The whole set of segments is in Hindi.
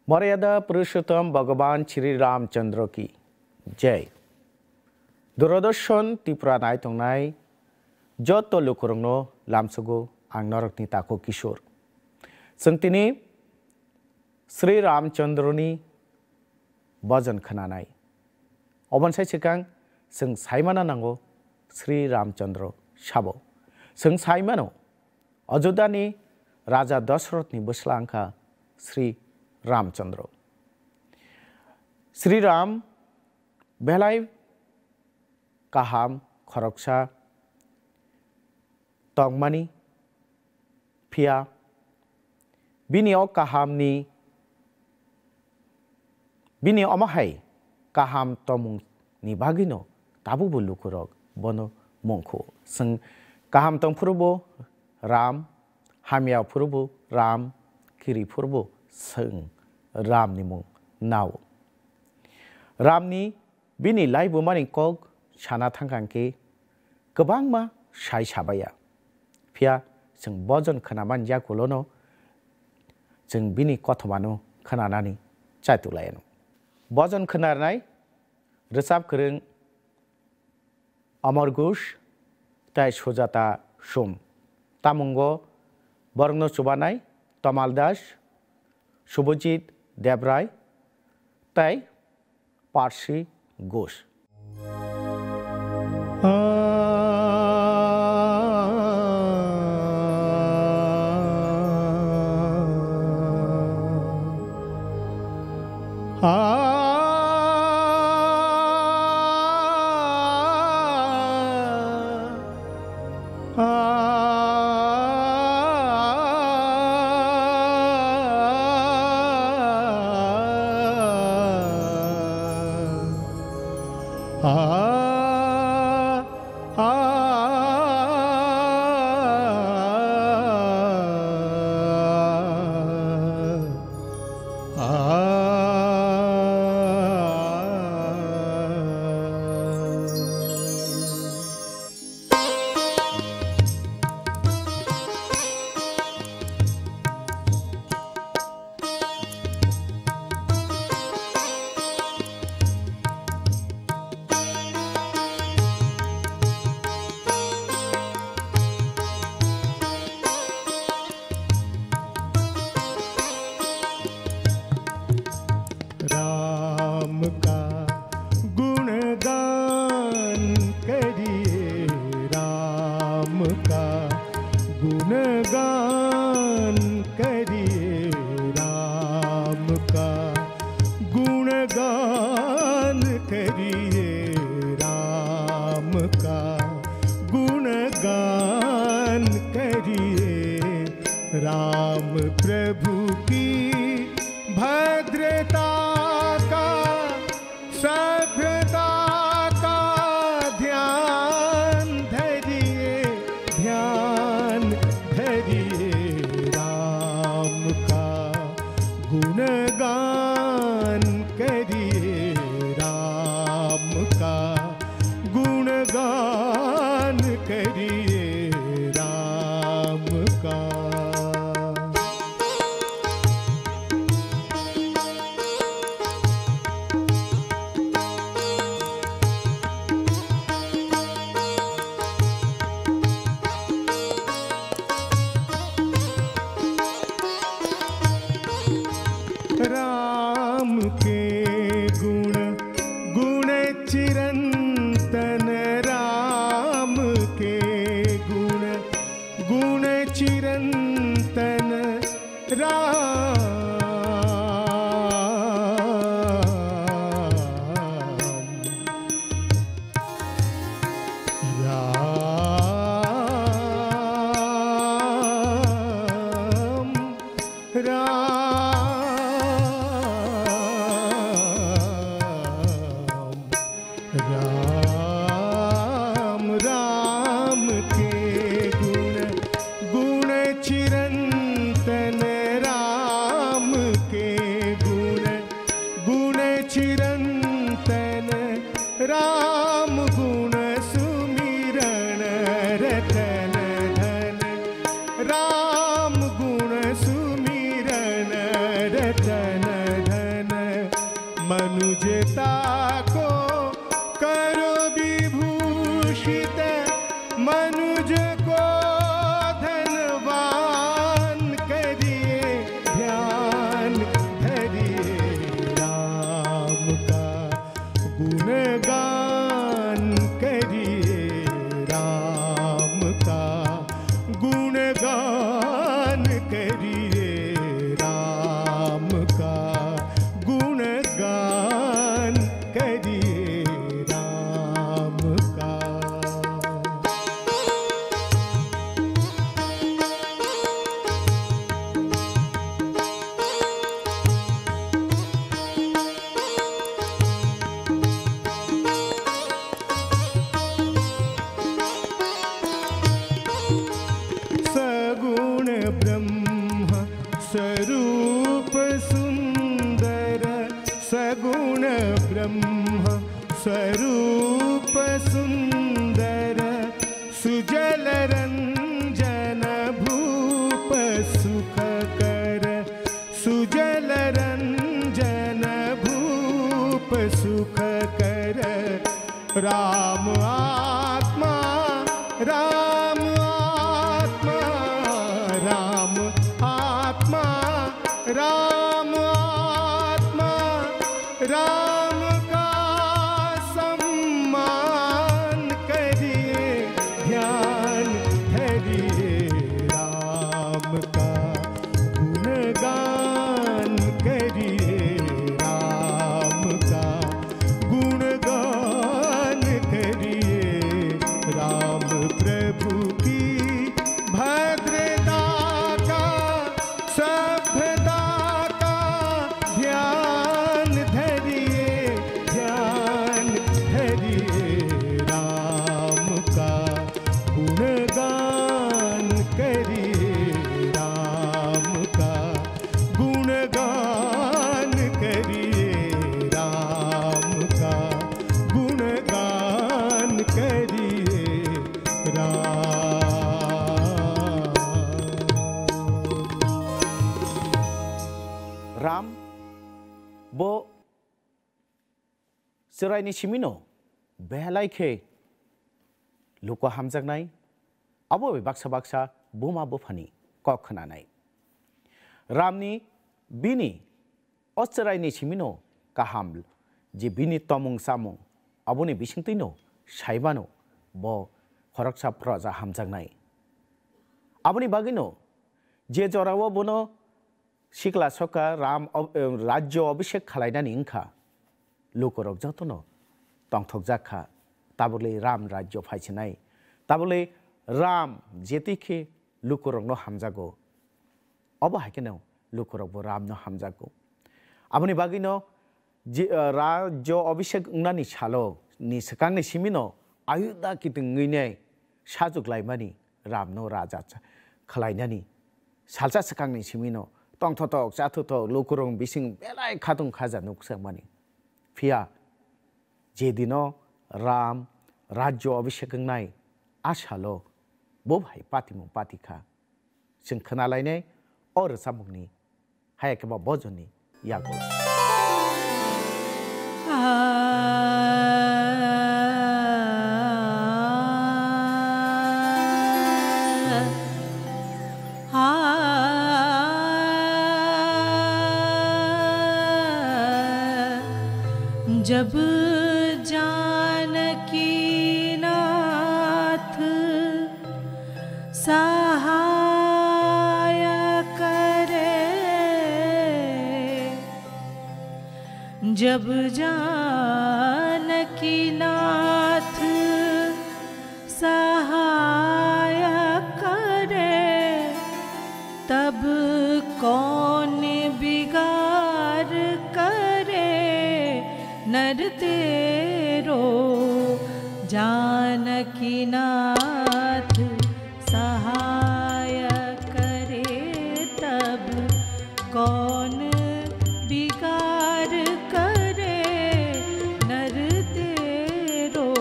मर्यादा पुरुषोत्तम भगवान श्री रामचंद्र की जय। दूरदर्शन त्रिपुरा नायतंनाय जत लोकरंनो लामसगो आं नरकनि ताको किशोर जोंतिनि श्री रामचंद्रनि भजन खोनानाय अबनसाय सिगां जों सायमाना नांगौ श्री रामचंद्र साबो जों सायमानो अयोध्यानि राजा दशरथनि बोस्लांखा श्री रामचंद्र श्री राम बेलाय काहाम खरकसा तंगमानी फिया बिनियाव काहामनि बिनि अमाहाय काहाम तमुंनि बागिनो ताबु बुलुकुरक बनो मंखो जों काहाम तंफुरबो राम हामिया फुरबो राम किरि फुरबो जों रामनि मुं नाव रामनि बिनि लाइबो मानि कक साना थांखांके गोबां मा साय साबाया फिया जों भजन खोनामान जाखौल'नो जों बिनि कथमानो खोनानानै जायतुलायनो भजन खोनानाय रोजाब गोरों अमर घोष ताय सुजाता सोम तामुंगो बरंनो सुबानाय तमाल दास शुभजीत देवराय ताय पार्सी घोष। राम प्रभु की भद्रता का सभ्यता का ध्यान धरिए राम का गुणगान करिए राम का गुणगान करिए राम का। राम के गुण गुण चिरंतन राम के गुण गुण चिरंतन राम राम राम राम के गुण गुण चिरंतन राम के गुण गुण चिरंतन राम गुण सुमिरन रतन धन राम गुण सुमिरन रतन मूषित मनुज को धनवान करिए ध्यान धरिए राम का गुणगान करिए राम का गुणगान करिए राम का गुणगान करिए राम का। सगुण ब्रह्म स्वरूप सुंदर सगुण ब्रह्म स्वरूप सुंदर सुजल रंजन भूप सुखकर सुजल रंजन भूप सुखकर राम आत्मा राम आत्मा राम आत्मा राम आत्मा राम का सम्मान करिए ध्यान धरिए राम का गुणगान करिए राम का गुणगान करिए राम प्रभु की भद्रता का सभ्यता का ध्यान धरिए राम का गुणगान करिए राम का गुणगान करिए राम का गुणगान करिए Ram bo serai simino behalai khe luko hamjaknai abo baksa baksa buma bufani kok khananai ramni bini oserai ni simino kaham je bini tomung samung aboni bisingtino saibano bo horaksa praja hamjaknai aboni bagino je jorawo bono Sikla soka ram rajyo abhishek khalainani ingkha lukorok jotono tongthok jakha tabole ram rajyo phaichinai tabole ram jetikhe lukorokno hamjago obo haikeno lukorok bo ramno hamjago aboni bagino rajyo abhishek ungnani salo ni sakangni simino ayuda kitungine sajuklaimani ramno raja khalainani salsa sakangni simino tong thotok chathutok lukurong bising belai khatung khaja nuksakmani phia jedino ram rajyo abhishek nai ashalo bo bhai patimung patikha जों खोनालायनाय और सामुंनि हायाकेबा बजनि यागो जब जानकी नाथ सहाय करे जब जानकी नाथ सहाय करे तब कौन बिगाड़ करे नर तेरो जानकी नाथ सहाय करे तब कौन बिगाड़ करे नर तेरो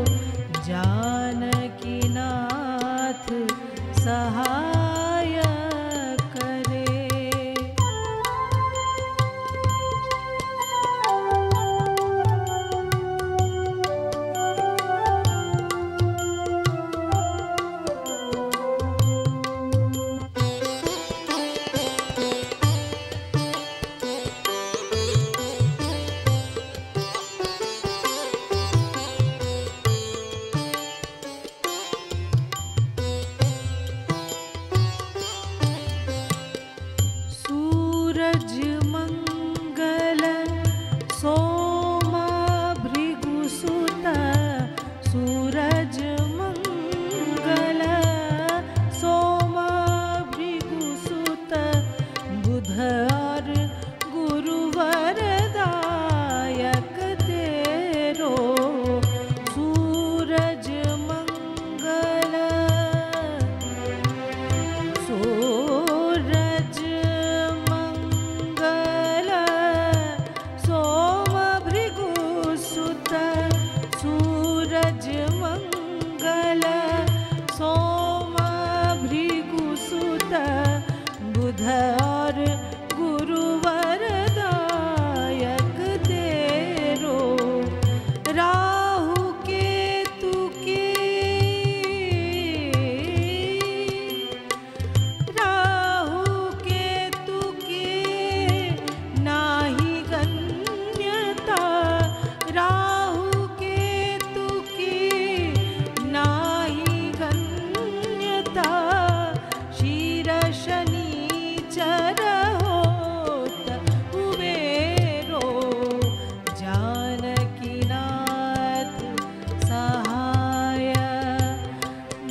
जानकी नाथ सहाय करे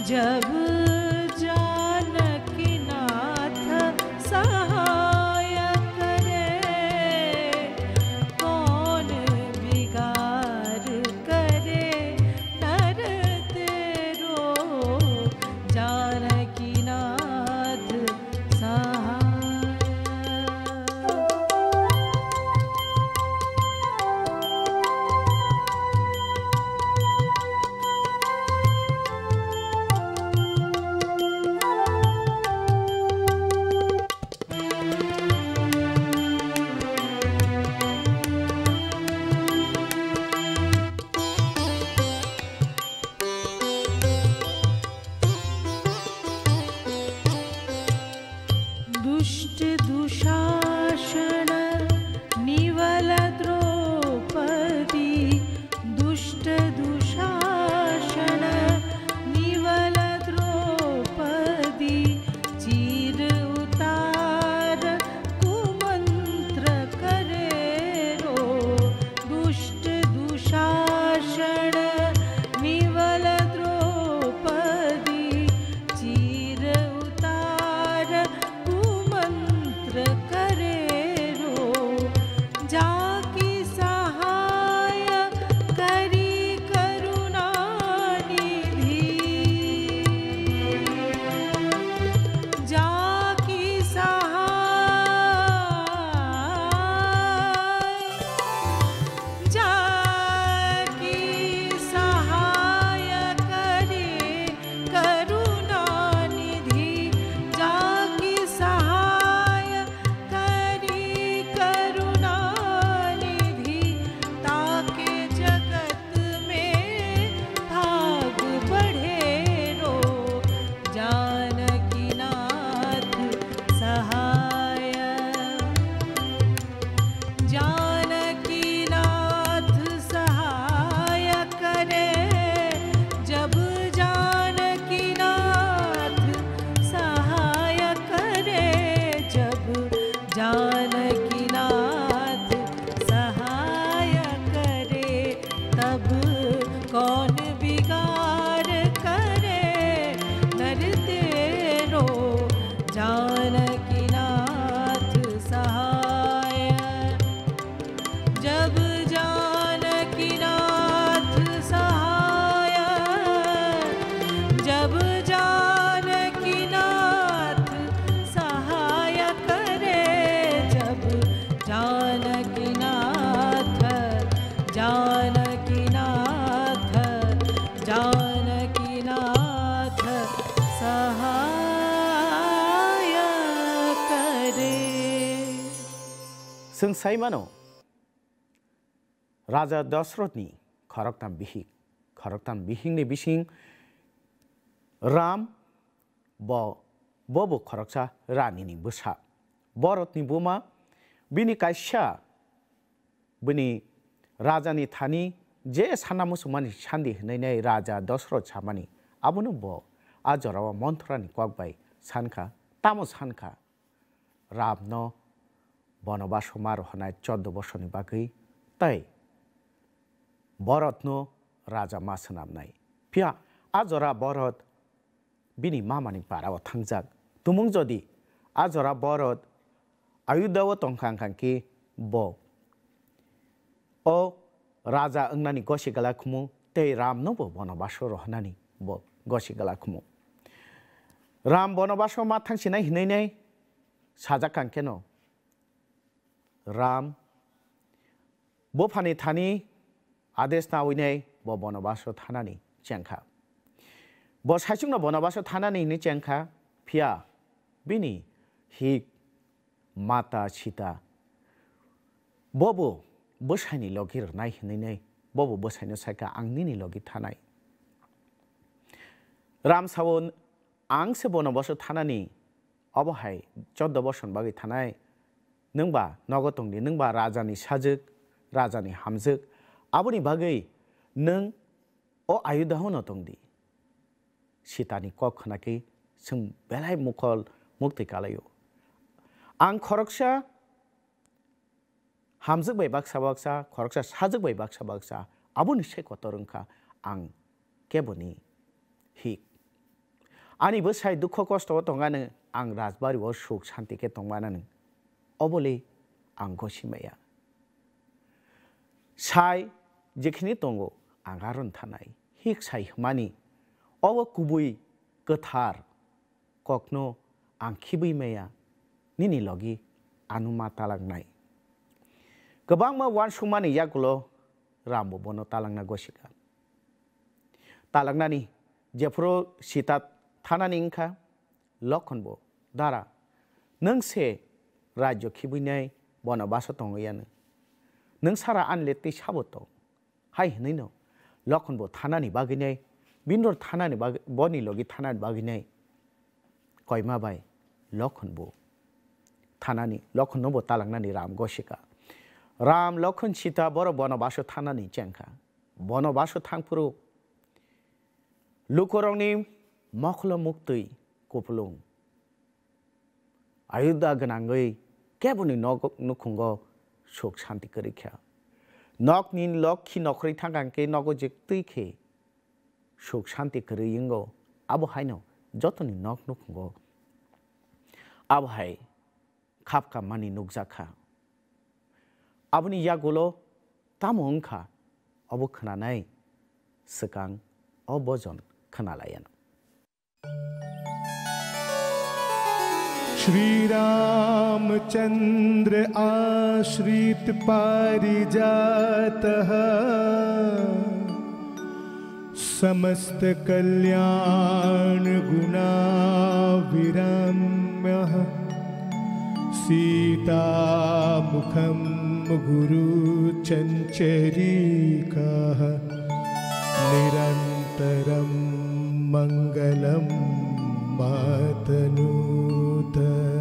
जब जानकी नाथ सहाय करे कौन बिगाड़ करे नर तेरो जानकी नाथ सहाय। दुष्ट दुशासन निवल द्रौपदी दुष्ट दुशासन निवल द्रौपदी चीर उतार कुमंत्र करे रो दुष्ट दुशासन निवल द्रौपदी चीर उतार कुमंत्र करे रो जाकी सहाय करी करुणा निधि जाकी सहाय जाकी सहाय करे करुणा निधि जाकी सहाय करी करुणा निधि ताके जगत में भाग बढ़े रो जानकी नाथ सहाय जानकी नाथ सहाय करे जब जानकी नाथ सहाय करे जब जानकी नाथ सहाय करे तब कौन बिगाड़ करे नर तेरो जानकी नाथ सहाय। जब जानकी नाथ सहाय जब जानकी नाथ सहाय करे जब जानकी नाथ जानकी नाथ जानकी नाथ सहाय करे। सोंसाय मानो राजा दशरथनि खरगतान बिहिंनि बिसिं राम बबो खरगसा रानीनि बोसा भरतनि बुमा बिनि काश्या बिनि राजानि थानि जे साना मुसुमानि सान्दि होनाय राजा दशरथ सामानि आबुनो ब आजरावा मन्थरानि क्वाकबाय सानखा तामो सानखा रामनो बनबास मारहनाय 14 बर्षनि बागै तै भरतनो राजा मासोनामनाय फिया आजरा भरत बिनि मामानि पाराव थांजाक तुमुं जदि आजरा भरत आयुधाव तंखांखांखि ब ओ राजा अंगनानि गसि गला खुमु तै रामनोबो बनबास रहनानि ब गसि गला खुमु राम बनबास मा थांसिनाय हिनायनाय साजाकांकेनो राम बफानि थानि आदेश नावैनाय ब बनबास थानानि चेंखा ब साइसुंनो बनबास थानानि नि चेंखा फिया बिनि हिक माता सीता बबो बोसाइनि लगिर नाय हिनायनाय बबो बोसाइनो साइका आंनिनि लगि थानाय राम सावन आंसे बनबास थानानि अबहाय 14 बर्षनि बागै थानाय नोंबा नगतंनि नोंबा राजानि साजोक राजानि हामजोक आबुनि बागै नों अ आयुधाव नतंदि सीतानि कक खनाखै जों बेलाय मुखल मुक्ति कालायो आं खरगसा हामजोक बाय बाक्सा बाक्सा खरगसा साजोक बाय बाक्सा बाक्सा आबुनि से कतरंखा आं केबोनि हिक आंनिबो साय दुख खस्थ दंगानो आं राजबारियाव सुख शान्तिके दंगानो अबले आं गसिमाया साय जेखिनि दङ आगारन थानाय हिक साय मानि अब गुबै गोथार कखनो आं खिबैमाया निनि लगी आनुमा तालांनाय गोबां मा वान सुमानि यागुलो रामबो बनो तालांना गसिका तालांनानि जेफ्रो सीता थानानि इंखा लखनबो दारा नोंसे राज्य खिबैनाय बनबास दङयानो नों सारा आनलेते साबत हाय हनैनो लखनबो थानानि बागिनाय बिनर थानानि बनि लगी थानानि बागिनाय कयमा बाय लखनबो थानानि लखनबो तालांनानि राम गसिका राम लखन सीता बर बनबास थानानि चेंखा बनबास थांफुरु लुकरंनि मखल मुक्तै कुपलुं आयुधा गनांगै केबुनि नुखुंग सुख शांति करिख्या नक निन लक खि नखरै थांगांके नगो जेक्तैखे सुख शांति करियंगो आबो हायनो जतनि नक नुखुंगो आबो हाय खापका मानि नुकजाखा आबनि यागुलो तामो अंखा अबो खोनानाय सकां अबजन खोनालायन श्री रामचंद्र आश्रित पारिजातः समस्त कल्याण गुणाविराम्यः सीता मुखम गुरु चंचरीकः निरंतरम मंगलम मातनुत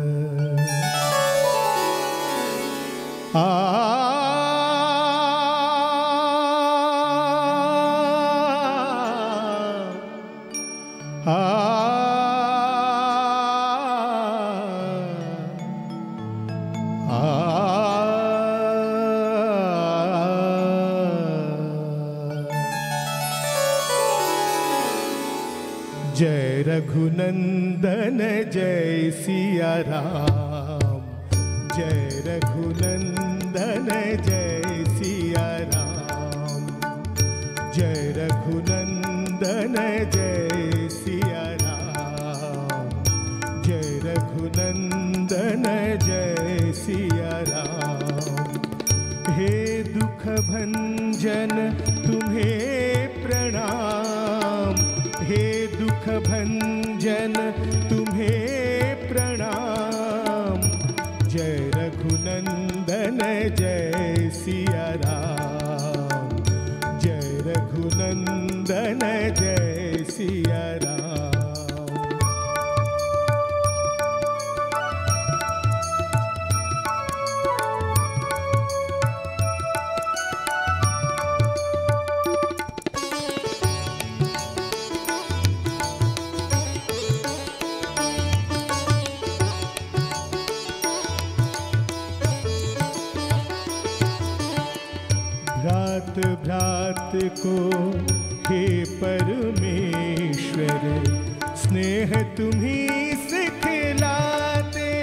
जय रघुनंदन जय सिया राम जय रघुनंदन जय सिया राम जय रघुनंदन जय सिया राम जय रघुनंदन जय सिया राम हे दुख भंजन तुम्हें प्रणाम हे दुख भंजन तुम्हें प्रणाम जय रघुनंदन जय सिया राम जय रघुनंदन जय सिया राम भ्रात भ्रात को हे परमेश्वर स्नेह तुम्ही सिखलाते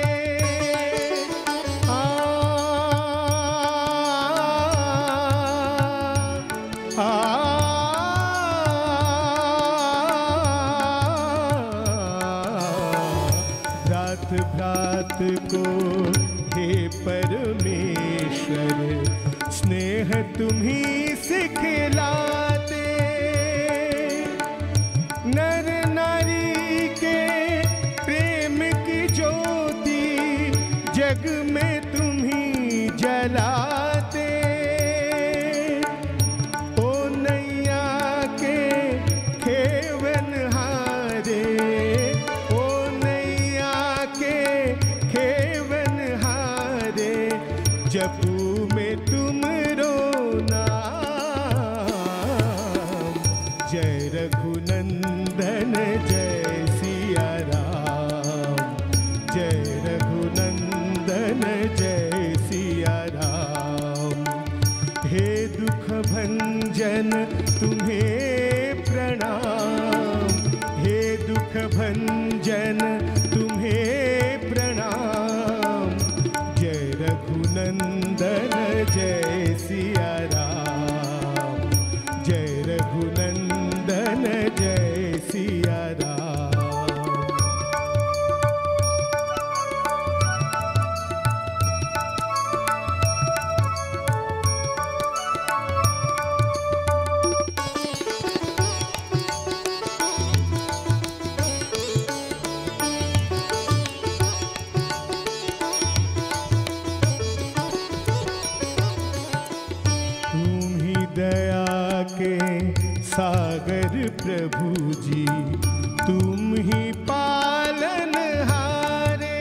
भ्रात भ्रात को हे परमेश्वर स्नेह तुम्ही सिखलाते नर नारी के प्रेम की ज्योति जग में तुम्ही जलाते ओ नैया के खेवनहारे ओ नैया के खेवनहारे जपू में तुम जय रघुनंदन जय सिया राम जय रघुनंदन जय सिया राम हे दुख भंजन तुम्हें प्रणाम हे दुख भंजन सागर प्रभु जी तुम ही पालनहारे।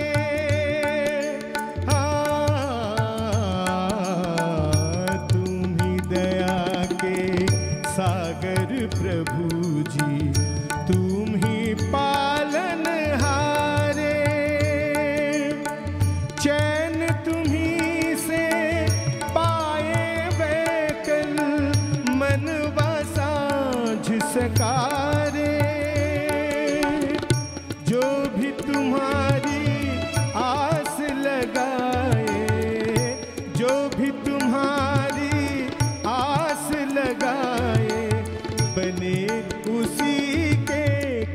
तुम ही दया के सागर प्रभु जी तुम ही पालनहारे। चैन तुम्ही से पाए वैकल मनवा साँझ सकारे। जो भी तुम्हारी आस लगाए, जो भी तुम्हारी आस लगाए, बने उसी के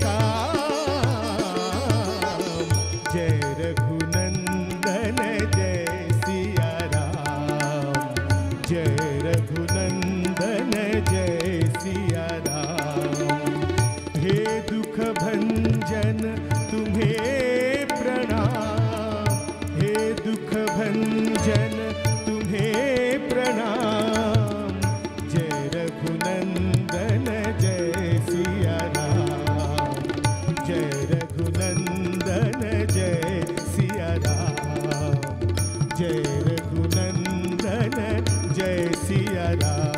काम। जय रघुनंदन जय सिया राम, जय रघुनंदन जय सिया राम। हे दुख भंजन तुम्हें प्रणाम, हे दुख भंजन तुम्हें प्रणाम। जय रघुनंदन जय सिया राम, जय रघुनंदन जय सिया राम, जय रघुनंदन जय सिया राम।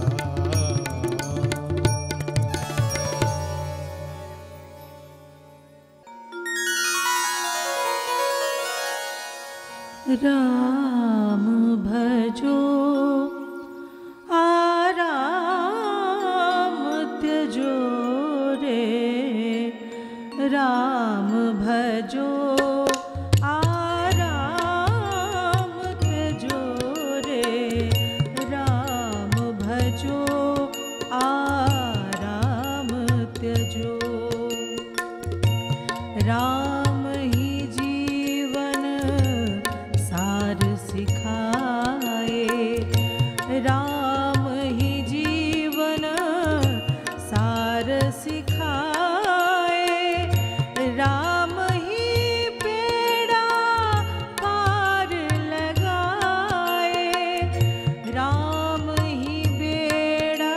राम भजो आराम त्यजो रे। राम भजो आराम त्यजो रे। राम भजो आराम त्यजो। राम ही जीवन सार सिखाए। राम ही जीवन सार सिखाए। राम ही बेड़ा पार लगाए। राम ही बेड़ा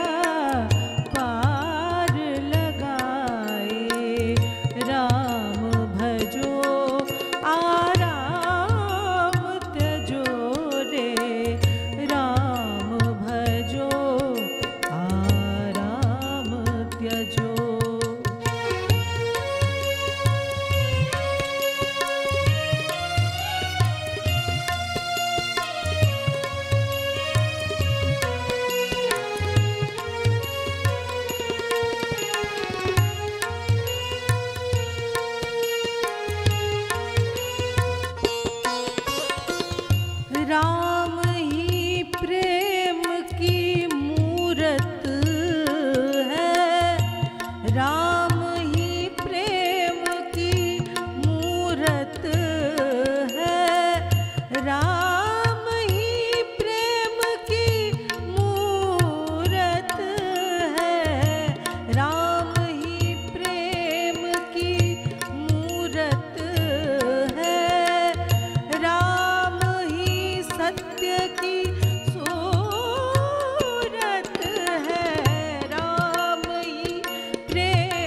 पार लगाए। राम भजो आराम त्यजो रे। राम भजो आराम त्यजो। राम ही प्रेम की मूरत है। राम ही प्रेम की मूरत है। राम ही प्रेम की मूरत है। राम ही प्रेम की मूरत है। राम ही सत्य की सूरत है। राम ही प्रेम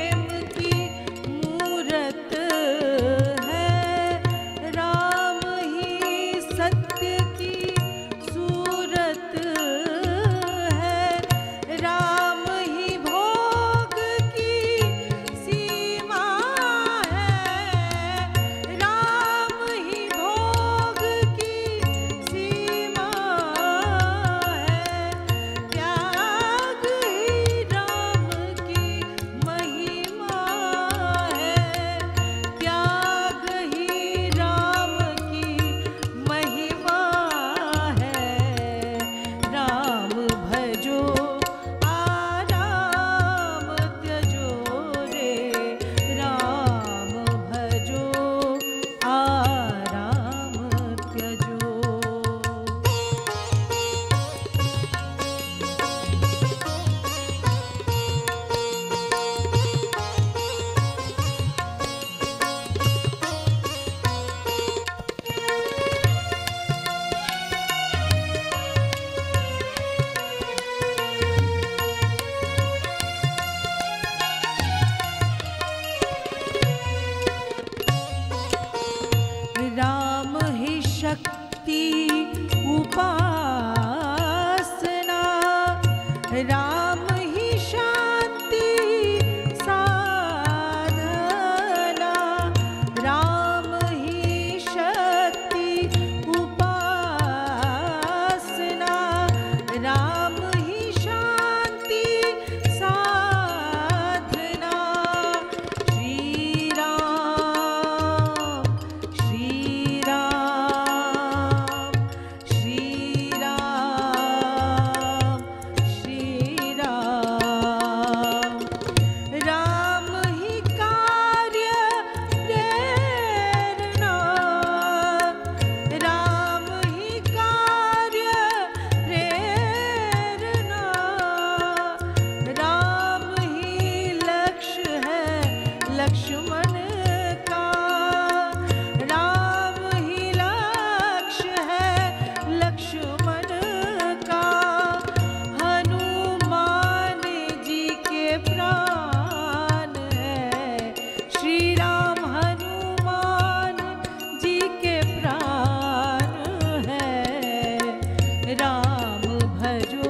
लक्ष्मण का, राम ही लक्ष्य है लक्ष्मण का, हनुमान जी के प्राण है, श्री राम हनुमान जी के प्राण है, राम भजो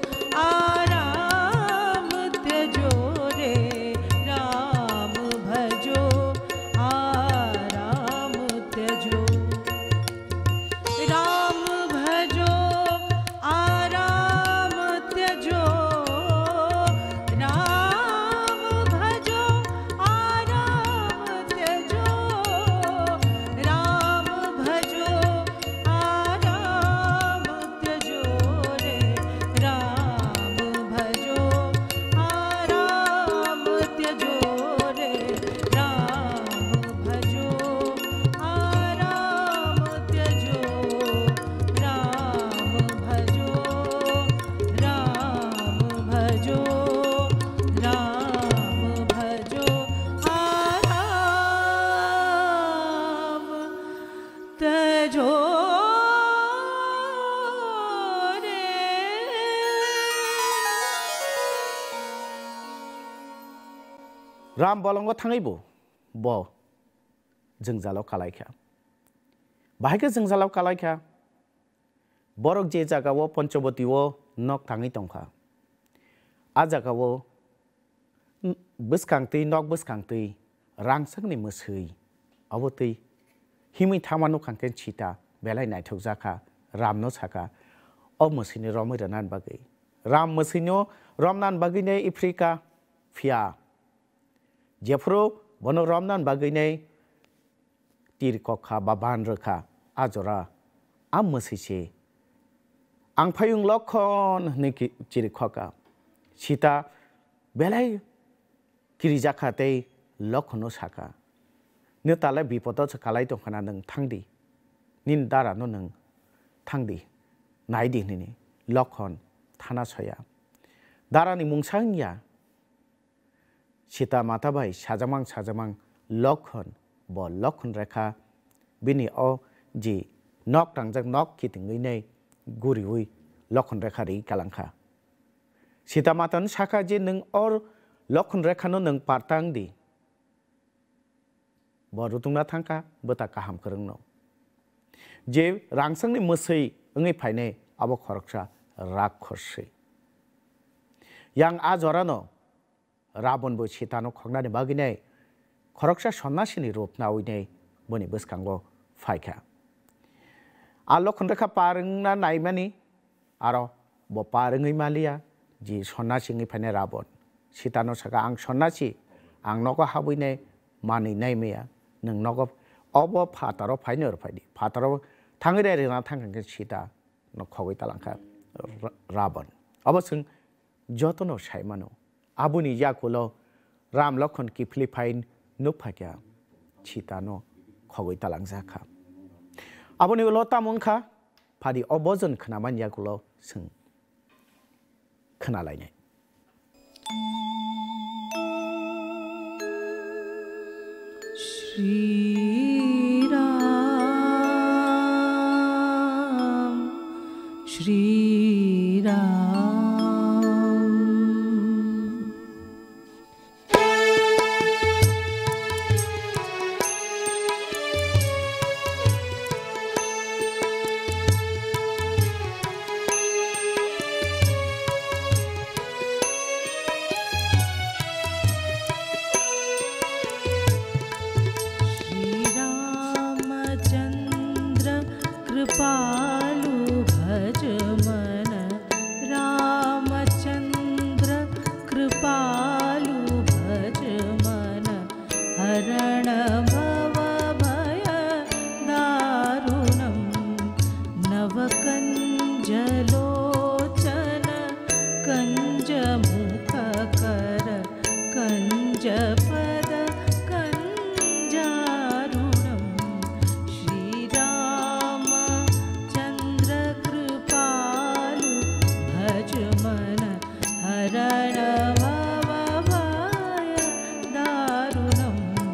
आराम त्यजो रे, राम भजो आराम त्यजो, राम भजो आराम त्यजो, राम भजो आराम त्यजो, राम भजो आराम त्यजो रे, राम भजो आराम त्यजो रे, राम भजो आराम त्यजो, राम भजो, राम भजो, राम भजो आराम त्यजो रे। राम बलंग थांगैबो ब जोंजालाव खालायखा बाहायखो जोंजालाव खालायखा बरक जे जागाव पंचवटीव नक थाङै दंखा आ जागाव बोसखांतै नक बोसखांतै रांसोंनि मोसै अबतै हिमै थामानो खांकेन छिता बेलाय नायथौ जाखा रामनो साखा अ मोसैनि रमै रनान बागै राम मोसैनो रमनान बागैने इफ्रिका फिया जेफ्रो बनो रमनान बागैने तिरकखा बा बानरखा आजरा आम मोसैसे आं फायुं लखन होनैखि चिरखका सीता बेलाय किरिजाखातै लखनो साखा नो तालाय बिपदाव खालाय दंखाना नों थांदि निन दारानो नों थांदि नायदि होनैनि लखन थाना सया दारानि मुंसांनिया सीता माता भाई साजामां लखन ब लखन रेखा बिनि अ जी नक टांजाक नक खिथिङैनै गुरिउै लखन रेखा रै कालांखा सीता मातानो साखा जे नों और लखन रेखानो नों पारतां दि ब रुतुंना थांखा बोता काहाम फोरोंनो जे रांसंनि मोसै ओङै फायनै आबो खरकसा राखसै यां आजरानो राबनबो सीतानो खगनानि बागिनै खरकसा सन्नासिनि रूप नावैनै बनि बोसखांगो फायखा आ लखन रेखा पारोंना नायमानि आरो ब पारोङै मालिया जी सन्नासिङै फायनै राबन सीतानो साखा आं सन्नासि आं नगो हाबैनै मानै नायमाया नों नगो अब फातारो फायनो फायदि फातारो थाङै रायना थांखांगोन सीता न खगै तालांखा राबन अबसों जतनो सायमानो आबुनि याकुलो राम लखन किफली फाइन नुफाक्या सीतानो खगै तालांजाखा आबुनि उलो तामुंखा फादि अबजन खोनामान याकुलो सों खोनालायनाय श्री राम श्री राम कृपालु भज मन रामचंद्र कृपालु भज मन हरण भव भय दारुणं नव कंजलोचन कंज मुख कर कंज पद कंजारुणं श्रीरामचंद्र कृपालु भज मन हरण भव भय दारुणं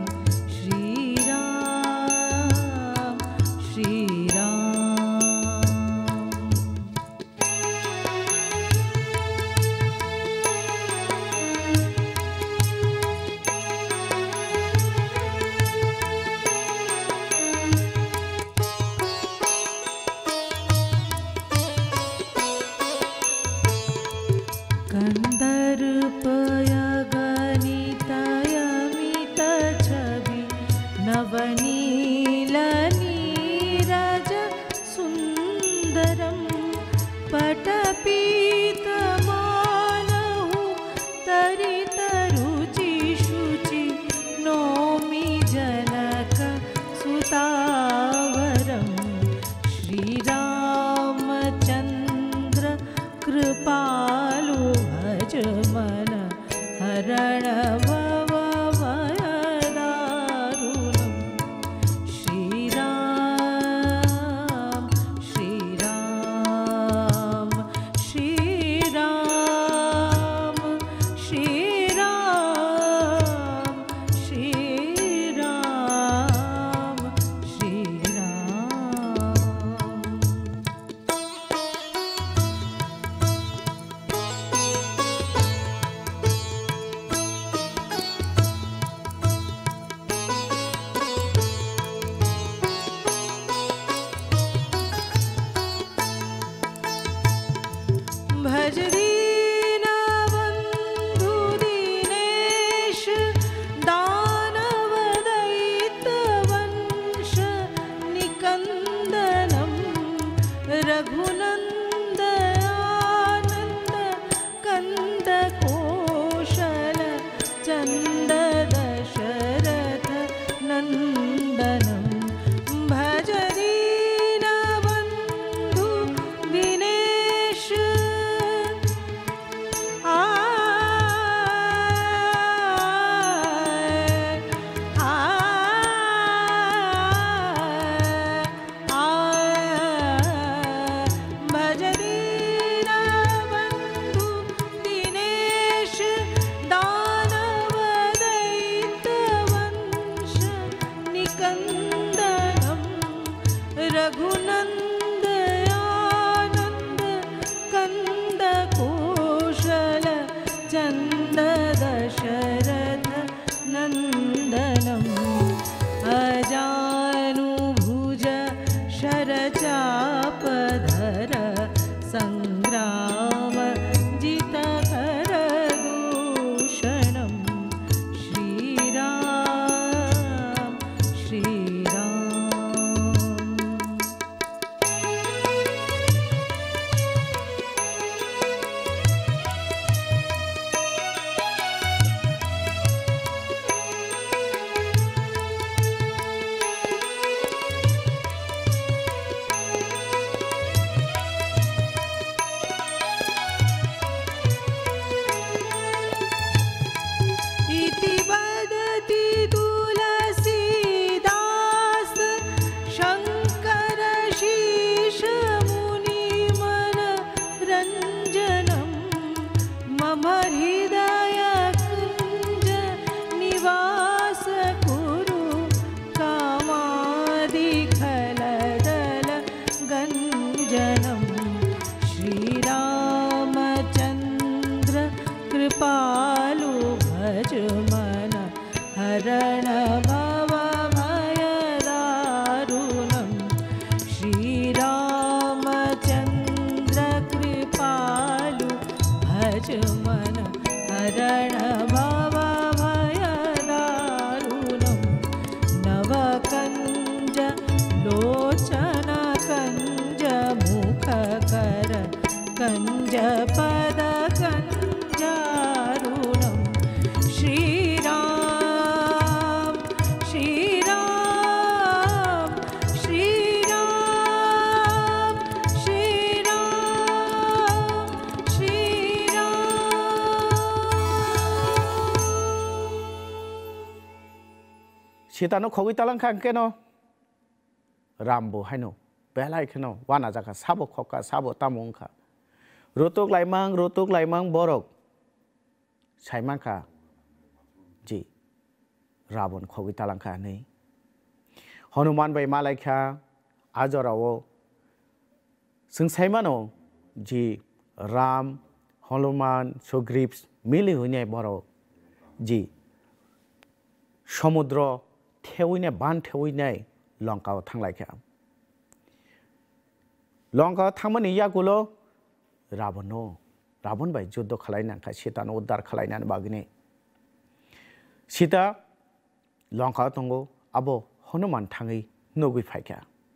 हरण भवभयदारुणं श्रीरामचन्द्र कृपालु भज मन हरण भवभयदारुणं नवकञ्ज लोचन कञ्ज मुखकर कञ्ज पद कञ्जारुणं श्रीराम श्रीराम श्रीराम श्रीराम श्रीराम सीतानो खोगी तालां खांकेनो रामबो हायनो बेलाय खेनो वाना जाका साबो खका साबो तामुंखा रुतुक लाइमां बरक साइमांखा जी रावण खोगी तालांखा नै हनुमान बाय मालायखा आजरावो जों साइमानो जी राम हनुमान सुग्रीव मिली हुइनाय बरक जी समुद्र थेवैनाय बान थेवैनाय लंकाव थांलायखा लंकाव थांमोन इयागुलो रावण बाय युद्ध खालायनांखा सीतानो उद्धार खालायनानै बागिने सीता लंकाव दंगो आबो हनुमान थाङै नुगै फायखा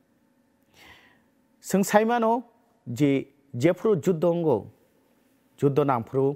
जों साइमानो जी जेफ्रु युद्ध दंगो युद्ध नांफ्रु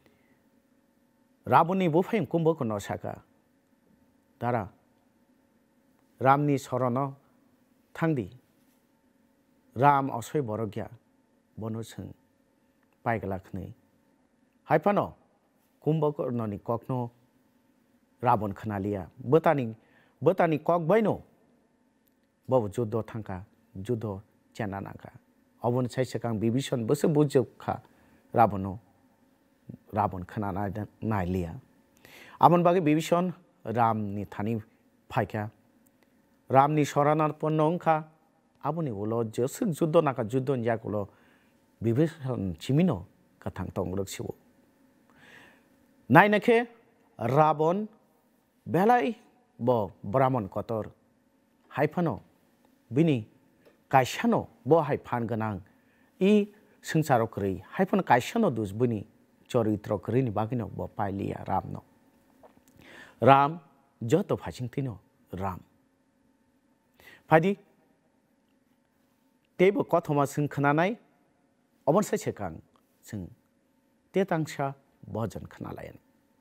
रावणनि बुफायम कुम्भको नसाका दारा रामनि शरण थांदि राम असय बरग्या बनो सों पाइगलाखनै हायफानो कुम्भकर्णनि ककनो रावण खनालिया बोतानि कक बायनो बबो युद्ध थांखा युद्ध चेना नांखा अबन साइसेकां बिभीषण बोसो बुजोखा रावण खनाना नायलिया आमन बागे बिभीषण रामनि थानि फायखा रामनि शरणार्पण नंखा आबुनि उलो जसो युद्ध नाका युद्ध जागुलो विभीषण चिमिनो कथां तंग्रक्षिबो नायनाखे रावण बेलाय ब ब्राह्मण कतर हायफानो बिनि कायसानो ब हायफान गोनां इ संसारो करै हायफान कायसानो दुस बिनि चरित्र करैनि बागिनो ब पाइलिया रामनो राम जत फासिंथिनो राम फादि तेबो कथमा जों खोनानाय अबनसाय सेकां जों तेतांसा भजन खोनालायन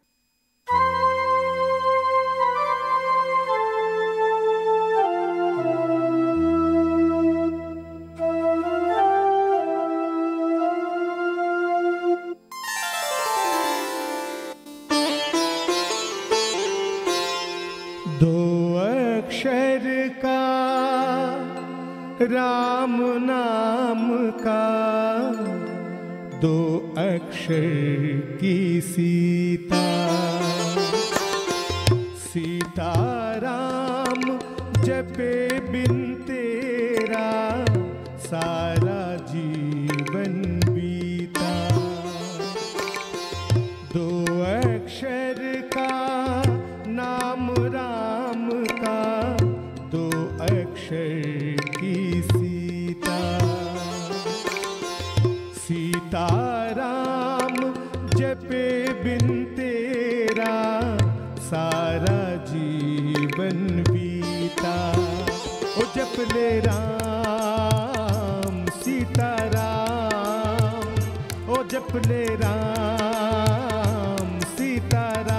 दो अक्षर का राम नाम का दो अक्षर की सीता सीता राम जपे बिन तेरा सारा जीवन बीता दो अक्षर का नाम राम का दो अक्षर की सीता सीता राम जपे बिन तेरा सारा जीवन बीता ओ जप ले राम सीता राम ओ जप ले राम सीता राम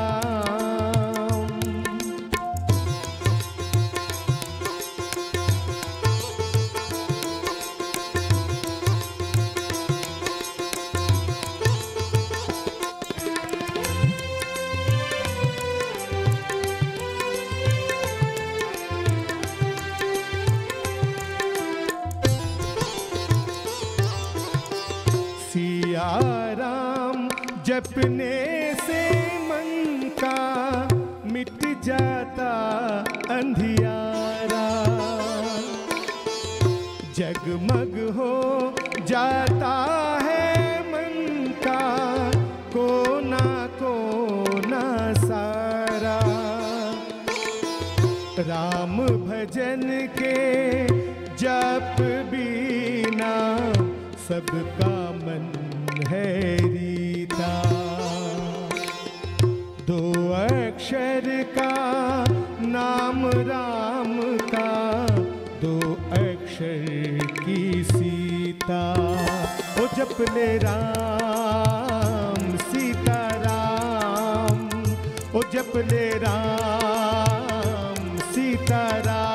सिया राम जपने से मन का मिट जाता अंधियारा जगमग हो जाता है मन का कोना कोना सारा राम भजन के जप बीना सबका मन है रीता। दो अक्षर का नाम राम का, दो अक्षर की सीता। ओ जप ले राम सीता राम, ओ जप ले राम सीता राम।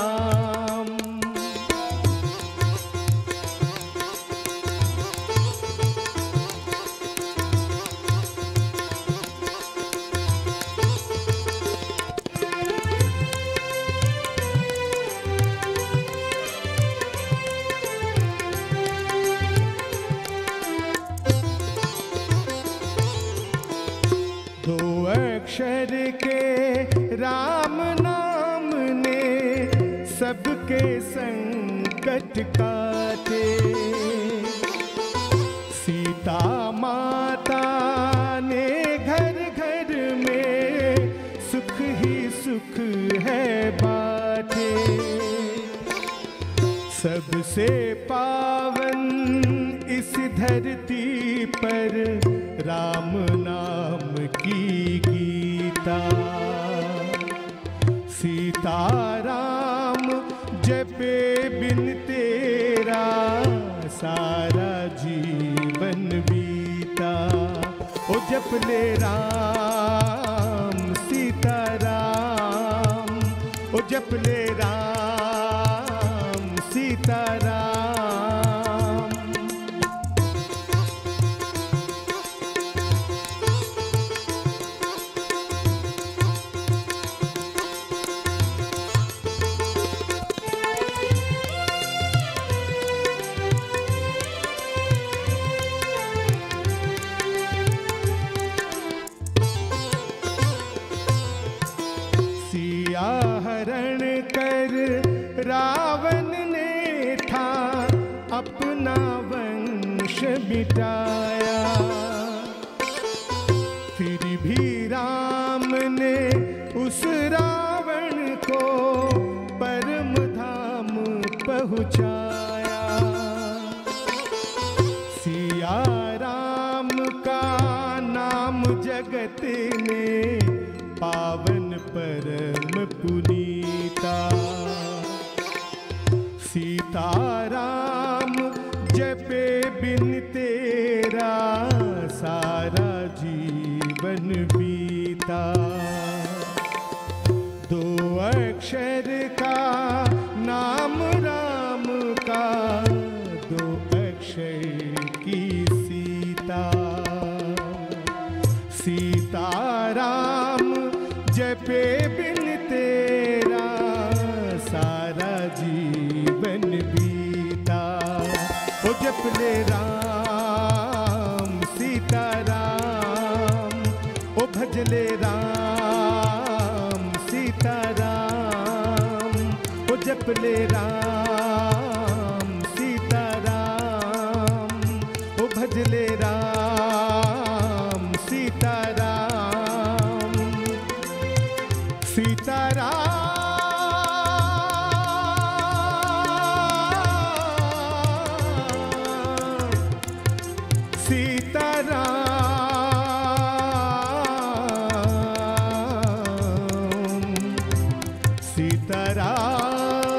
दो अक्षर के राम नाम ने सबके संकट काटे। सीता माता ने घर घर में सुख ही सुख है बाटे। सबसे पावन इस धरती पर राम नाम की गीता। सीता राम जपे बिन तेरा सारा जीवन बीता। ओ जप ले राम सीता राम, ओ जप ले राम सीता राम। सिया हरण कर रावण ने था अपना वंश मिटाया। फिर भी राम ने उस रावण को परम धाम पहुँचाया। सिया राम का नाम जगत में पावन परम पुनीता। सीता राम जपे बिन तेरा सारा जीवन बीता। दो अक्षर का नाम राम का, दो अक्षर की सीता। सीता राम जपे बिन तेरा सारा जीवन बीता। ओ जप ले राम सीता राम, ओ भज ले राम सीता राम, ओ जप ले राम सीता राम, ओ भज ले राम सीता राम। सीताराम सीताराम सीताराम।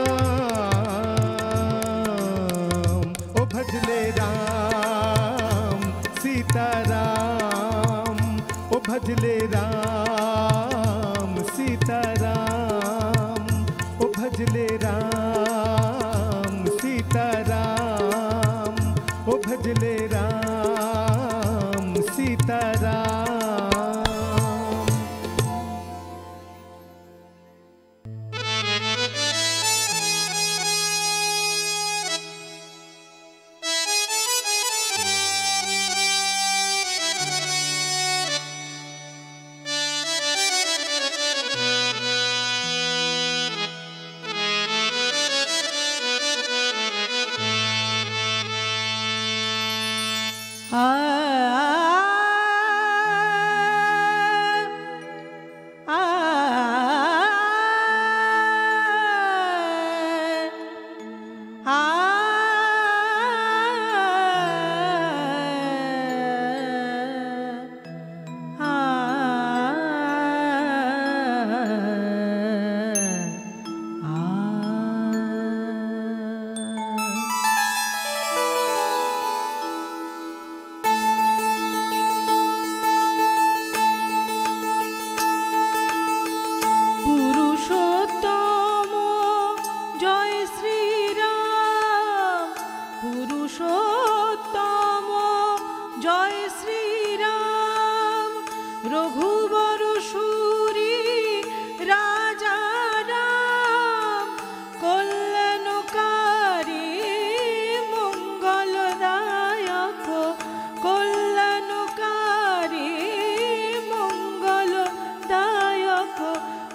ओ भज ले राम सीताराम, ओ भज ले राम सीताराम, ओ भज ले राम सीताराम, ओ भज ले राम सीताराम।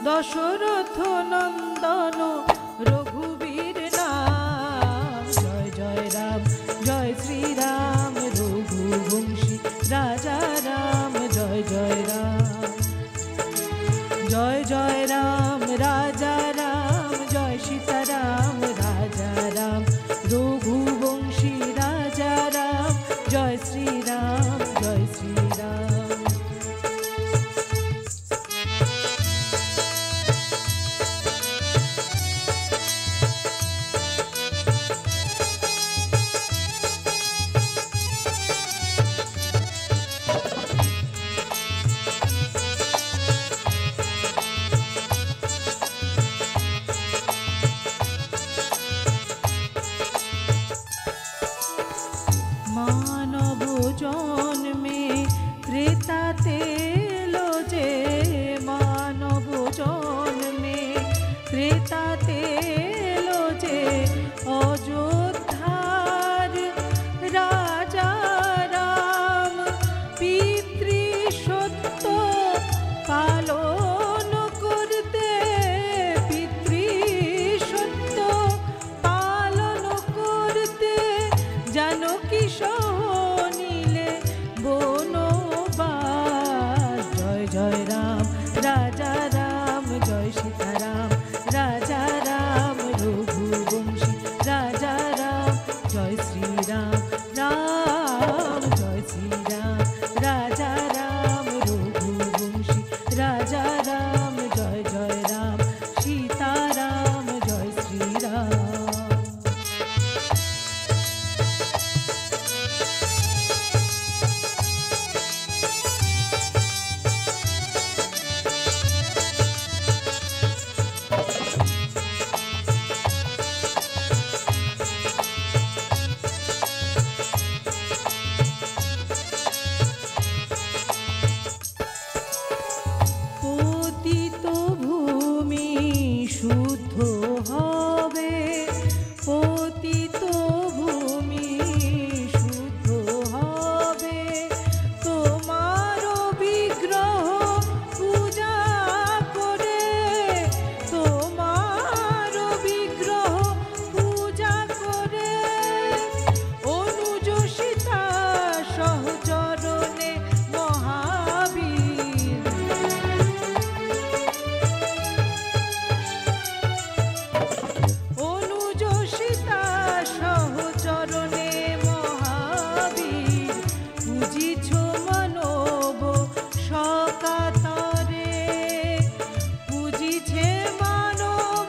দশরথ নন্দন রঘুবীর নাম। জয় জয় রাম জয় শ্রীরাম রঘুবংশী রাজা রাম। জয় জয় রাম জয় জয় রাম রাজা রাম। জয় সীতারাম রাজা রাম রঘুবংশী রাজা রাম। জয় শ্রীরাম জয় শ্রীরাম। মানব জন্মে ত্রেতাতে এলো যে, মানব জন্মে ত্রেতাতে এলো যে, অযোধ্যার রাজা রাম পিতৃ সত্য পালন করতে, পিতৃ সত্য পালন করতে জানকী সহ নিলে বনবাস। জয় জয় রাম রাজা রাম। জয় সীতারাম রাজা রাম রঘুবংশী রাজা রাম। জয় শ্রীরাম রাম জয় শ্রীরাম রাজা রাম রঘুবংশী রাজা রাম। জয় জয় রাম সীতারাম জয় শ্রীরাম। পতিত ভূমি শুদ্ধ হবে, পতিত ভূমি শুদ্ধ হবে। তোমার বিগ্রহ পূজা করে, তোমার বিগ্রহ পূজা করে। অনুজ সীতা সহচরণে মহাবীর, অনুজ সীতা সহচরণে মহাবীর। বুঝিছ মানব সকাতরে, বুঝিছে মানব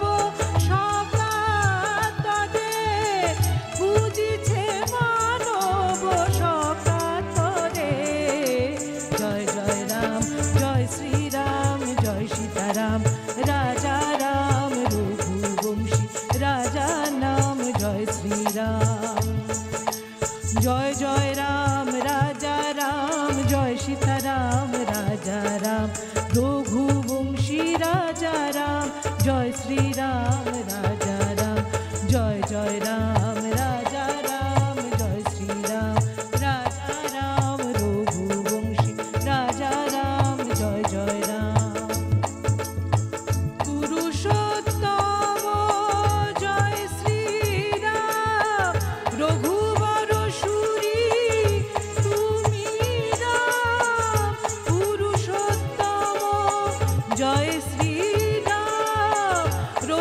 সকাতরে, বুঝিছে মানব সকাতরে। জয় জয় রাম জয় শ্রীরাম জয় সীতারাম রাজা রাম রঘুবংশী রাজা নাম। জয় শ্রীরাম জয় জয় রাম রাজা রাম। জয় সীতারাম রাজা রাম রঘুবংশী রাজা রাম। জয় শ্রীরাম রাজা রাম। জয় জয় রাম রাজা রাম। জয় শ্রীরাম রাজা রাম রঘুবংশী রাজা রাম। জয় জয় রাম পুরুষোত্তম। জয় শ্রীরাম রঘুবর সুরি তুমি রাম। পুরুষোত্তম জয় শ্রীরাম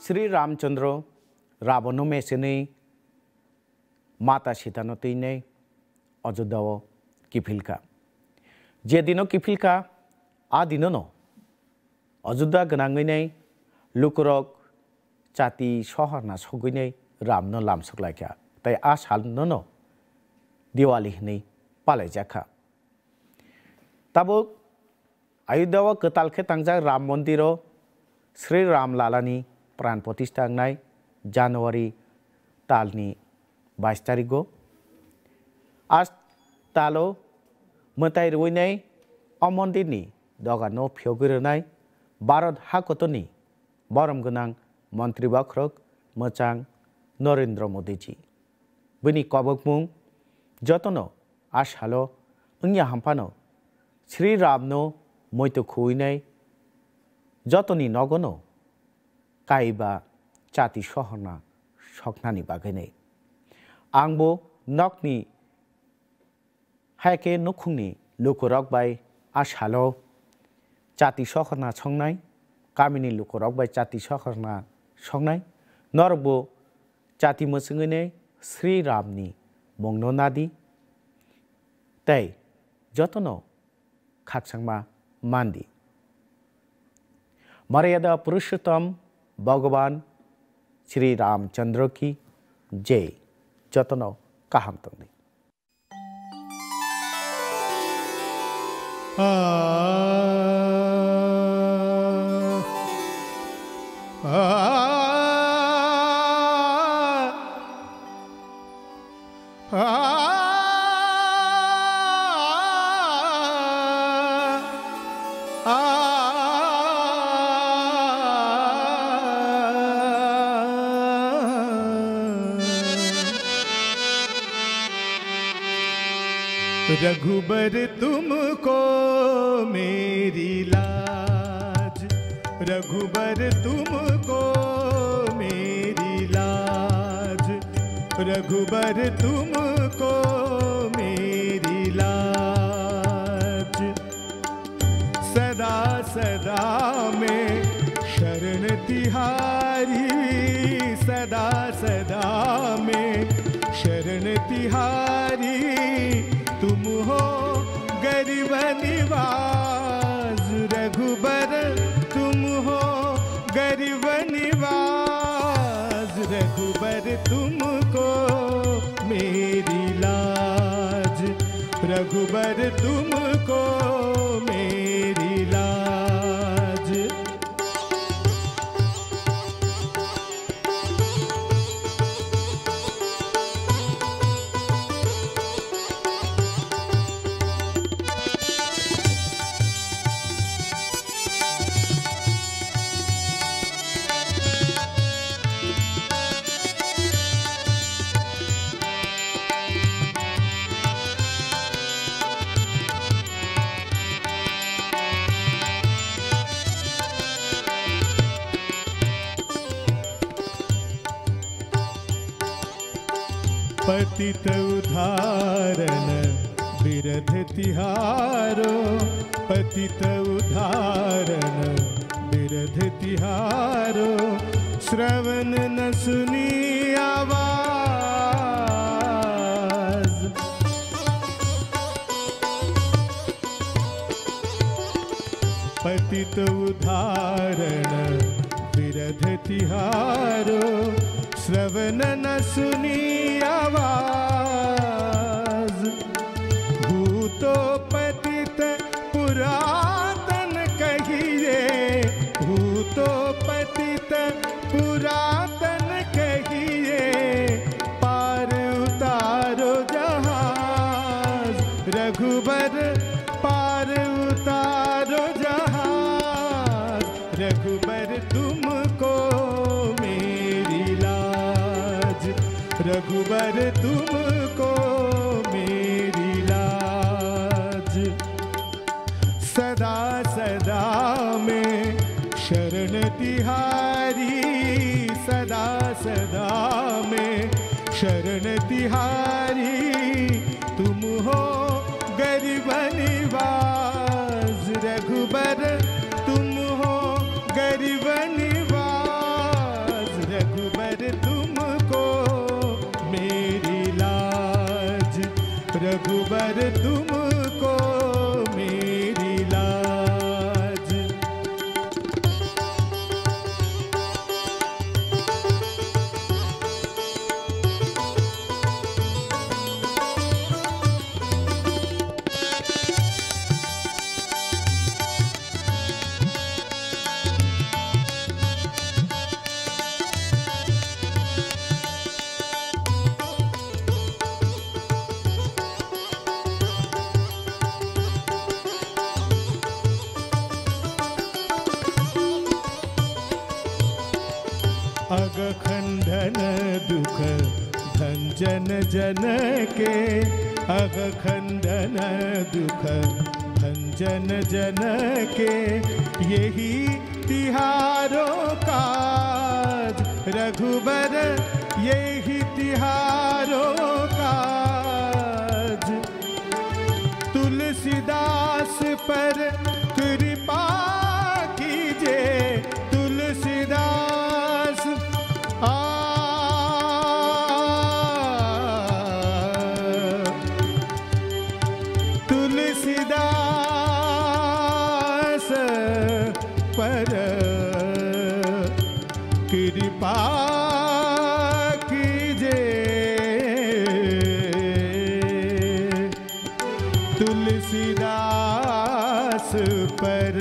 श्री रामचंद्र रावण में से नहीं माता सीता नो तीन नहीं अयोध्या किफिलका जे दिनो किफिलका आ दिनो नो अयोध्या गनांगै नहीं लुकुरक जाति शहर ना सगै नहीं राम नो लाम सकलायका ताई आ साल नो दिवाली नहीं पाले जाखा तब अयोध्या कताल के तंजा राम मंदिर श्री राम लालानी प्राण प्रतिष्ठा जनवरी तालनी 22 तारीख आज तालो मताई रुइनाय अ मन्दिरनि दगा न फियोगिरनाय भारत हाकतनि बरम गोनां मन्त्री बाख्रक मोजां नरेन्द्र मोदीजी बिनि कबकमुं जतनो आसालो अंगिया हामफानो श्री रामनो मैतो खुइनाय जतनि नगनो काइबा जाति सहरना सकनानि बागैनाय आंबो नकनि हायके नुखुंनि लुकुरक बाय आसालो जाति सहरना संनाय गामिनि लुकुरक बाय जाति सहरना संनाय नरबो जाति मोसंगैने श्री रामनि मंनो नादि तै जतनो खाकसांमा मानदि मर्यादा पुरुषोत्तम भगवान श्री रामचंद्र की जय जतनो काहाम तंगनि रघुबर तुमको मेरी लाज रघुबर तुमको मेरी लाज रघुबर तुमको मेरी लाज सदा सदा में शरण तिहारी सदा सदा में शरण तिहारी तुम हो गरीब निवाज रघुबर तुम हो गरीब निवाज रघुबर तुमको मेरी लाज रघुबर तुमको मेरी लाज पतित उदाहरण बिरध तिहारो पतित उदाहरण बिरध तिहारो श्रवण न सुनी आवाज पतित उदाहरण बिरध तिहारो श्रवण न सुनी आवाज भूतो पतित पुरातन कहिए भूतो पतित पुरातन कहिए पार उतारो जहाज रघुबर पार उतारो जहाज रघुबर तुमको मेरी लाज रघुबर तुमको मेरी लाज सदा सदा में शरण तिहारी सदा सदा में शरण तिहारी तुम हो गरीब निवाज रघुबर तुम हो गरीब निवाज रघुबर तुमको मेरी लाज। अग खंडन दुख भंजन जन के, अग खंडन दुख भंजन जन के, यही तिहारों काज रघुबर, यही तिहारों काज। तुलसीदास पर कृपा कीजिए, तुलसीदास तुलसीदास पर कृपा कीजिए, तुलसीदास पर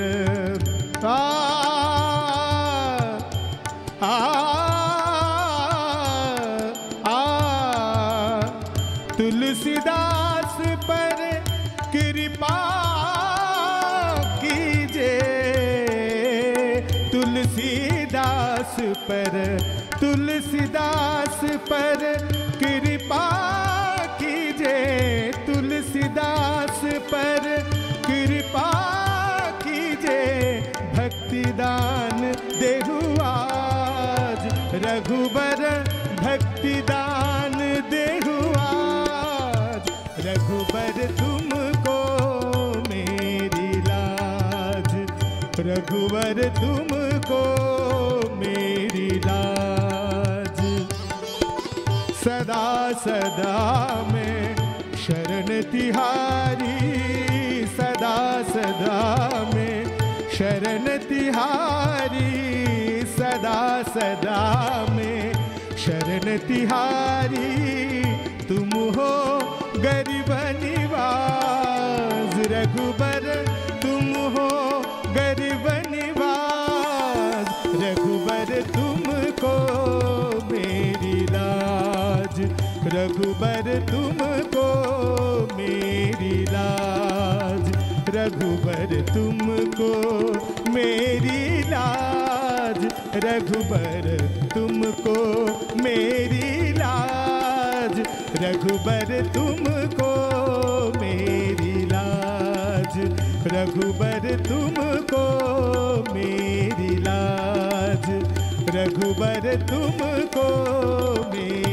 तुलसीदास पर कृपा कीजिए, तुलसीदास पर, तुलसीदास पर कृपा कीजिए, तुलसीदास पर कृपा कीजिए। भक्ति दान देहु आज रघुबर, भक्ति दान देहु आज रघुबर तुमको मेरी लाज, रघुबर तुमको मेरी लाज। सदा सदा में शरण तिहारी, सदा सदा में शरण तिहारी, सदा सदा में शरण तिहारी। तुम हो गरीब निवाज रघुबर, तुम हो गरीब निवाज रघुबर तुमको मेरी लाज, रघुबर तुमको मेरी लाज, रघुबर तुमको मेरी लाज, रघुबर तुमको मेरी लाज, रघुबर तुमको मेरी लाज, रघुबर तुमको मेरी लाज, रघुबर तुमको मेरी